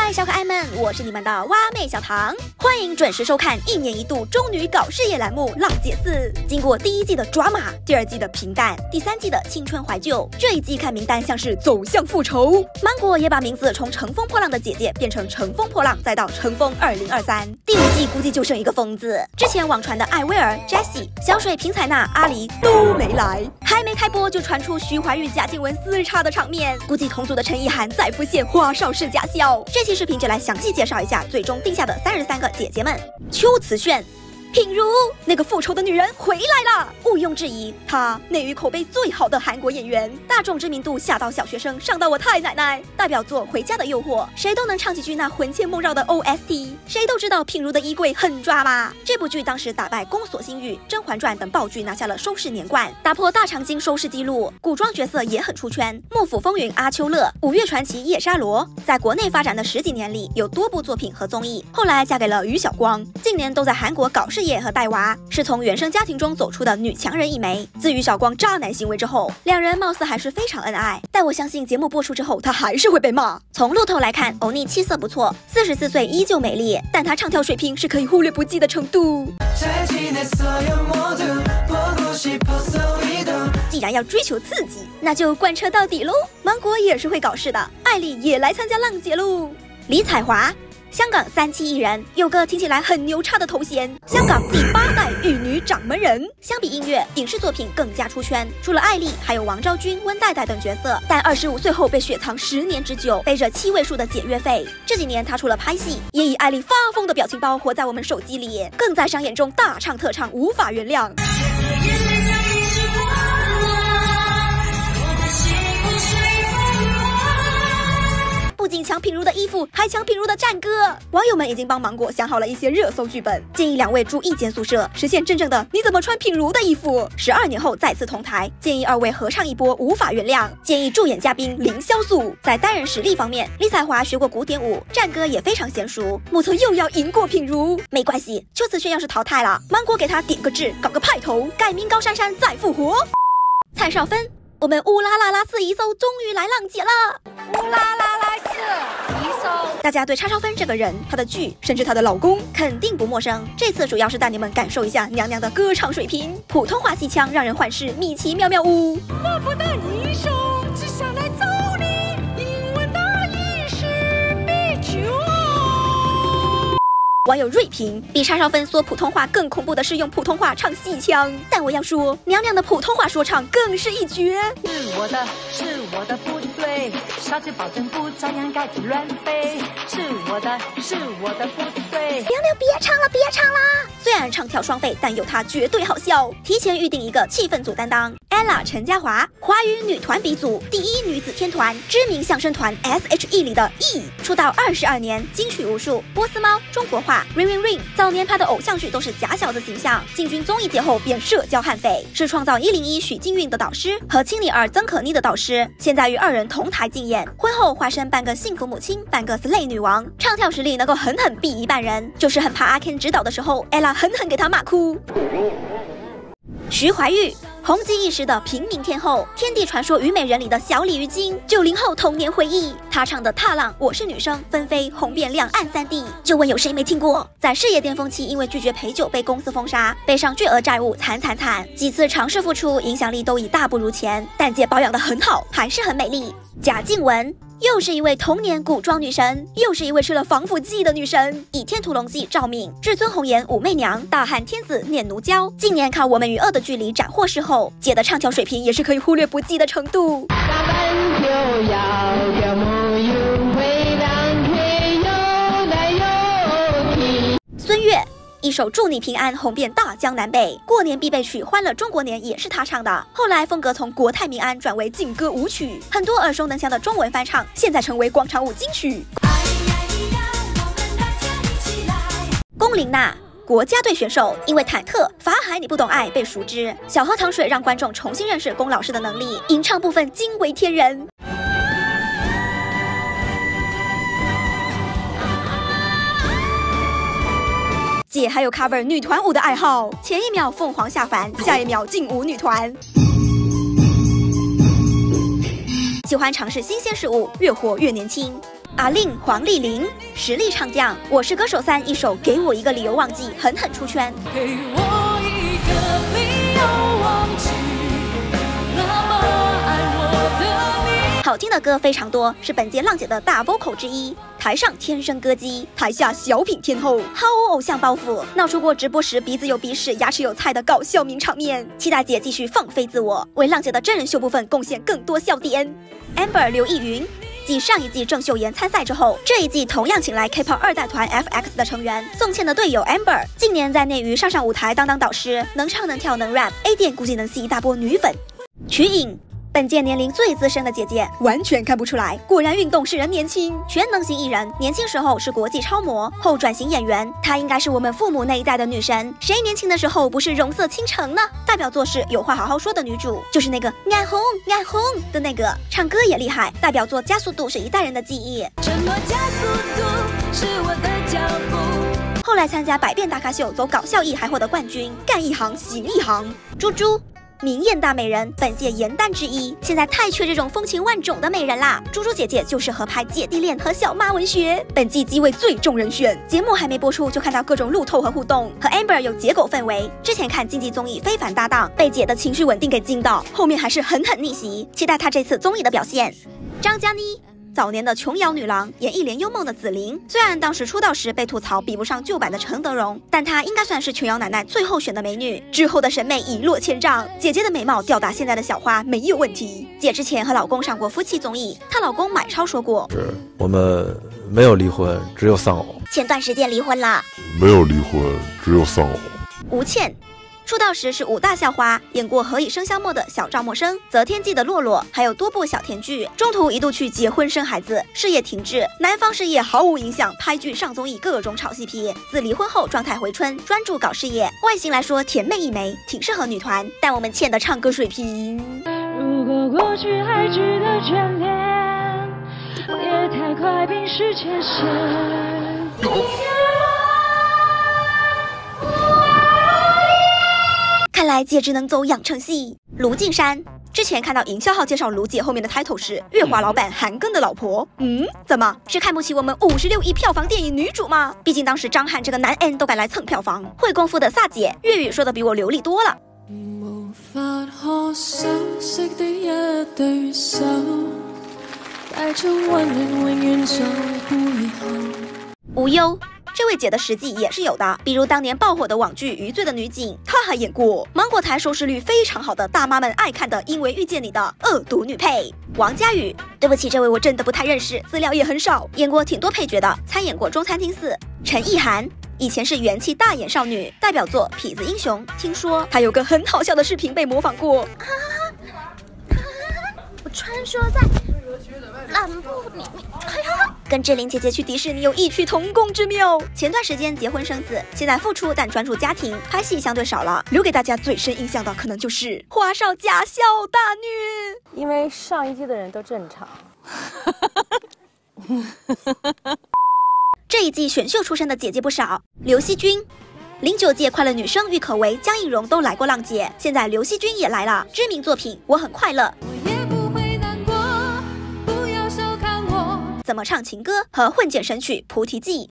嗨，小可爱们，我是你们的蛙妹小糖，欢迎准时收看1年1度中女搞事业栏目《浪姐4》。经过第1季的抓马，第2季的平淡，第3季的青春怀旧，这一季看名单像是走向复仇。芒果也把名字从乘风破浪的姐姐变成乘风破浪，再到乘风2023。第5季估计就剩一个疯子。之前网传的艾薇儿、Jessie、小水瓶采娜、阿狸都没来，还没开播就传出徐怀钰、贾静雯撕叉的场面，估计同组的陈意涵再浮现花少式假笑。这期视频就来详细介绍一下最终定下的33个姐姐们。邱瓷炫、品如，那个复仇的女人回来了，毋庸置疑，她内娱口碑最好的韩国演员，大众知名度下到小学生，上到我太奶奶。代表作《回家的诱惑》，谁都能唱几句那魂牵梦绕的 OST。谁都知道品如的衣柜很抓马，这部剧当时打败《宫锁心玉》《甄嬛传》等爆剧，拿下了收视年冠，打破大长今收视纪录。古装角色也很出圈，《幕府风云》阿秋乐，《五月传奇》叶莎罗。在国内发展的10几年里，有多部作品和综艺，后来嫁给了于晓光，近年都在韩国搞事业和带娃，是从原生家庭中走出的女强人一枚。自于晓光渣男行为之后，两人貌似还是非常恩爱，但我相信节目播出之后，她还是会被骂。从路透来看，欧尼气色不错，44岁依旧美丽，但她唱跳水平是可以忽略不计的程度。既然要追求刺激，那就贯彻到底喽。芒果也是会搞事的，艾丽也来参加浪姐喽。李彩华，香港37艺人，有个听起来很牛叉的头衔，香港第8代玉女掌门人。相比音乐，影视作品更加出圈，除了艾丽，还有王昭君、温岱岱等角色。但25岁后被雪藏10年之久，背着7位数的解约费。这几年她除了拍戏，也以艾丽发疯的表情包活在我们手机里，更在商演中大唱特唱《无法原谅》。不仅抢品如的衣服，还抢品如的战歌。网友们已经帮芒果想好了一些热搜剧本，建议2位住一间宿舍，实现真正的你怎么穿品如的衣服。12年后再次同台，建议2位合唱一波《无法原谅》，建议助演嘉宾凌潇肃。在单人实力方面，李彩华学过古典舞，战歌也非常娴熟，目测又要赢过品如。没关系，邱瓷炫要是淘汰了，芒果给他点个痣，搞个派头，改名高珊珊再复活。蔡少芬，我们乌拉拉拉4一搜终于来浪姐了。 乌拉拉拉4一搜， 大家对叉烧芬这个人、她的剧，甚至她的老公肯定不陌生。这次主要是带你们感受一下娘娘的歌唱水平，普通话戏腔让人幻视米奇妙妙屋。 我不得一手，只想来揍你，英文的一时必求。 网友瑞平，比叉烧芬说普通话更恐怖的是用普通话唱戏腔，但我要说，娘娘的普通话说唱更是一绝。 是我的不对，小姐保证不照样该去乱飞。是我的不对。 娘娘别唱了，别唱了！虽然唱跳双废，但有她绝对好笑。提前预定一个气氛组担当 ，ella 陈嘉华，华语女团鼻祖，第1女子天团，知名相声团 SHE 里的 E， 出道22年，金曲无数，波斯猫、中国话。Ring Ring Ring， 早年拍的偶像剧都是假小子形象，进军综艺界后便社交悍匪，是创造101许金运的导师和亲女儿曾可妮的导师，现在与2人同台竞演。婚后化身半个幸福母亲，半个 slay 女王，唱跳实力能够狠狠毙一半人，就是很怕阿 Ken 指导的时候 ，ella 狠狠给他骂哭。徐怀钰，红极一时的平民天后，天地传说虞美人里的小鲤鱼精，90后童年回忆。她唱的《踏浪》《我是女生》纷飞，红遍两岸3地。就问有谁没听过？在事业巅峰期，因为拒绝陪酒被公司封杀，背上巨额债务，惨。几次尝试复出，影响力都已大不如前，但姐保养得很好，还是很美丽。贾静雯。又是一位童年古装女神，又是一位吃了防腐剂的女神。《倚天屠龙记》赵敏，至尊红颜武媚娘，大汉天子念奴娇。近年靠《我们与恶的距离》斩获事后，姐的唱跳水平也是可以忽略不计的程度。孙悦。一首祝你平安红遍大江南北，过年必备曲《欢乐中国年》也是他唱的。后来风格从国泰民安转为劲歌舞曲，很多耳熟能详的中文翻唱，现在成为广场舞金曲。龚琳娜，国家队选手，因为忐忑法海你不懂爱被熟知，小喝糖水让观众重新认识龚老师的能力，吟唱部分惊为天人。姐还有 cover 女团舞的爱好，前一秒凤凰下凡，下一秒劲舞女团。喜欢尝试新鲜事物，越活越年轻。 阿令黄丽玲实力唱将，《我是歌手3》一首《给我一个理由忘记》狠狠出圈。 给我一个理由忘记那么爱我的你。 好听的歌非常多，是本届浪姐的大 vocal 之一。台上天生歌姬，台下小品天后，毫无偶像包袱，闹出过直播时鼻子有鼻屎、牙齿有菜的搞笑名场面。期待姐继续放飞自我，为浪姐的真人秀部分贡献更多笑点。Amber 刘逸云。继上一季郑秀妍参赛之后，这一季同样请来 K-pop 2代团 FX 的成员宋茜的队友 Amber， 近年在内娱上舞台当导师，能唱能跳能 rap，A 店估计能吸一大波女粉。瞿颖。本届年龄最资深的姐姐，完全看不出来，果然运动使人年轻。全能型艺人，年轻时候是国际超模，后转型演员，她应该是我们父母那一代的女神。谁年轻的时候不是容色倾城呢？代表作是《有话好好说》的女主，就是那个爱红爱红的那个，唱歌也厉害。代表作《加速度》是一代人的记忆。 什么加速度是我的脚步？ 后来参加百变大咖秀，走搞笑艺还获得冠军，干一行行一行。猪猪。明艳大美人，本届颜淡之一。现在太缺这种风情万种的美人啦，猪猪姐姐就适合拍姐弟恋和小妈文学。本季机位最重人选，节目还没播出就看到各种路透和互动，和 Amber 有结狗氛围。之前看竞技综艺《非凡搭档》，被姐的情绪稳定给惊到，后面还是狠狠逆袭，期待她这次综艺的表现。张嘉倪。早年的琼瑶女郎，演一帘幽梦的紫菱，虽然当时出道时被吐槽比不上旧版的陈德容，但她应该算是琼瑶奶奶最后选的美女。之后的审美一落千丈，姐姐的美貌吊打现在的小花没有问题。姐之前和老公上过夫妻综艺，她老公买超说过：“ 我们没有离婚，只有丧偶。” 前段时间离婚了， 没有离婚，只有丧偶。 吴倩。出道时是5大校花，演过《何以笙箫默》的小赵默笙，《择天记》的洛洛，还有多部小甜剧。中途一度去结婚生孩子，事业停滞，男方事业毫无影响，拍剧上综艺各种炒CP。自离婚后状态回春，专注搞事业。外形来说甜妹一枚，挺适合女团。但我们倩的唱歌水平， 如果过去还值得眷恋，别太快冰释前嫌。 看来姐只能走养成系。卢靖姗之前看到营销号介绍卢姐后面的 title 是月华老板韩庚的老婆，怎么是看不起我们56亿票房电影女主嗎？毕竟当时張翰這個男 N 都敢來蹭票房。會功夫的薩姐粵語說得比我流利多了。 無法可修飾的一對手，帶着溫暖永遠在背後。 無憂。这位姐的實際也是有的，比如當年爆火的網劇《餘罪》的女警，她還演過芒果台收視率非常好的大媽們愛看的《因為遇見你》的惡毒女配王佳宇。對不起，這位我真的不太認識，資料也很少，演過挺多配角的，參演過《中餐廳4》。陳意涵以前是元氣大眼少女，代表作《痞子英雄》，聽說還有個很好笑的視頻被模仿過。 我穿梭在南部裡面， 跟志玲姐姐去迪士尼有異曲同工之妙。前段時間結婚生子，現在復出但專注家庭，拍戲相對少了。留給大家最深印象的可能就是花少假笑大虐。 因為上一季的人都正常。 這一季選秀出身的姐姐不少，劉惜君。09屆快樂女聲郁可唯、江映蓉都來過浪姐，現在劉惜君也來了。知名作品《我很快樂》。怎麼唱情歌和混剪神曲《菩提記》。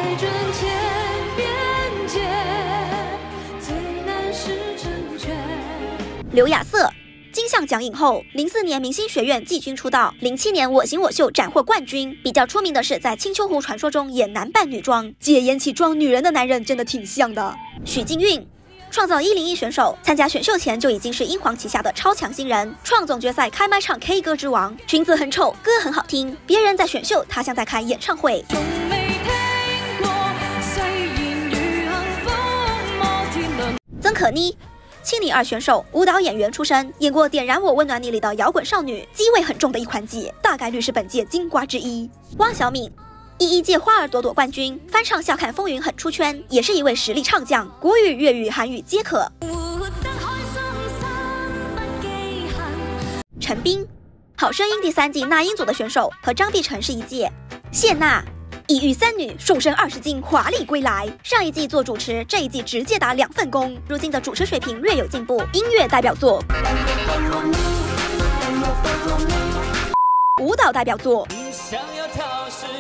劉亞瑟金像獎影后，04年明星學院季軍出道，07年我行我秀斬獲冠軍。比較出名的是在青丘湖傳說中演男扮女裝，姐演起裝女人的男人真的挺像的。許靖韻。創造101選手，參加選秀前就已經是英皇旗下的超強新人。創總決賽開麥唱 K 歌之王，裙子很醜，歌很好聽。別人在選秀，他像在開演唱會。曾可妮，7女2選手，舞蹈演員出身，演過《點燃我溫暖你》裡的搖滾少女，機味很重的一款姐，大概率是本屆金瓜之一。汪小敏。11屆花兒朵朵冠軍，翻唱《笑看風雲》很出圈，也是一位實力唱將，國語、粵語、韓語皆可。陳冰，好聲音第3季那英組的選手，和張碧晨是一屆。謝娜，一遇3女，瘦身20斤，華麗歸來。上一季做主持，這一季直接打2份工，如今的主持水平略有進步。音樂代表作，舞蹈代表作。 想要逃是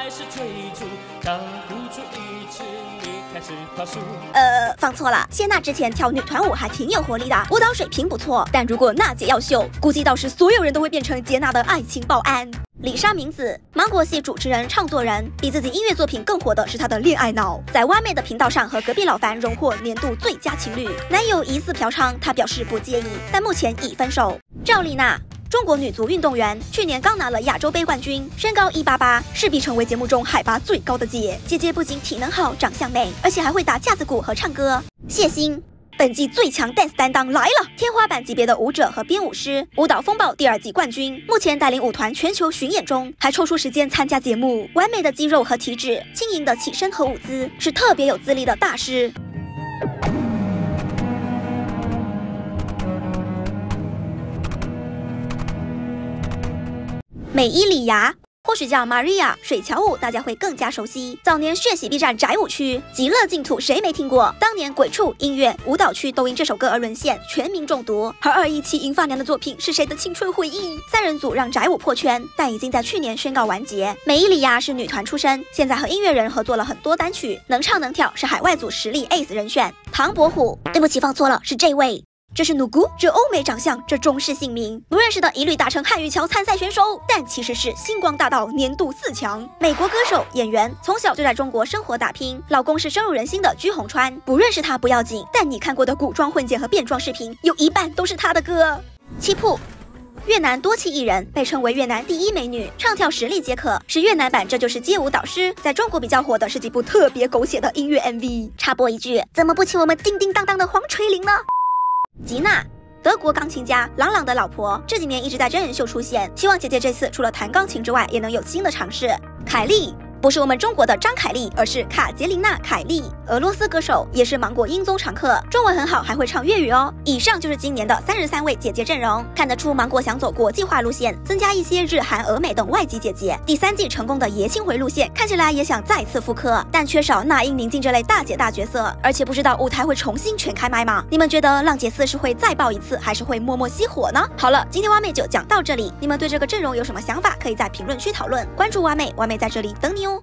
还是催促，找不出一次你开始跑输。 放错了，谢娜之前跳女团舞还挺有活力的，舞蹈水平不错。但如果娜姐要秀，估计到时所有人都会变成杰娜的爱情报案。李莎明子，芒果系主持人、唱作人，比自己音乐作品更火的是她的恋爱脑，在蛙妹的频道上和隔壁老樊荣获年度最佳情侣。男友疑似嫖娼，她表示不介意，但目前已分手。赵丽娜，中国女足运动员，去年刚拿了亚洲杯冠军，身高188，势必成为节目中海拔最高的姐。姐姐不仅体能好、长相美，而且还会打架子鼓和唱歌。谢欣，本季最强 dance 担当来了，天花板级别的舞者和编舞师，舞蹈风暴第2季冠军，目前带领舞团全球巡演中，还抽出时间参加节目。完美的肌肉和体脂，轻盈的起身和舞姿，是特别有资历的大师。美伊里芽，或许叫 Maria 水桥舞，大家会更加熟悉。早年血洗 B 站宅舞区，极乐净土谁没听过？当年鬼畜音乐舞蹈区都因这首歌而沦陷，全民中毒。而217银发娘的作品是谁的青春回忆？3人组让宅舞破圈，但已经在去年宣告完结。美伊里芽是女团出身，现在和音乐人合作了很多单曲，能唱能跳，是海外组实力 Ace 人选。唐伯虎，对不起放错了，是这位。这是努姑，这欧美长相，这中式姓名，不认识的一律打成汉语桥参赛选手，但其实是星光大道年度4强。美国歌手、演员，从小就在中国生活打拼，老公是深入人心的居宏川，不认识他不要紧，但你看过的古装混剪和变装视频，有一半都是他的歌。七铺，越南多栖艺人，被称为越南第1美女，唱跳实力皆可，是越南版《这就是街舞》导师。在中国比较火的是几部特别狗血的音乐 MV。插播一句，怎么不请我们叮叮当当的黄垂玲呢？吉娜，德国钢琴家朗朗的老婆，这几年一直在真人秀出现，希望姐姐这次除了弹钢琴之外，也能有新的尝试。凯莉，不是我们中国的张凯丽，而是卡捷琳娜·凯莉，俄罗斯歌手，也是芒果音综常客，中文很好，还会唱粤语哦。以上就是今年的33位姐姐阵容，看得出芒果想走国际化路线，增加一些日韩、俄美等外籍姐姐。第3季成功的爷青回路线，看起来也想再次复刻，但缺少那英、宁静这类大姐大角色，而且不知道舞台会重新全开麦吗？你们觉得浪姐4是会再爆一次，还是会默默熄火呢？好了，今天蛙妹就讲到这里，你们对这个阵容有什么想法？可以在评论区讨论。关注蛙妹，蛙妹在这里等你哦。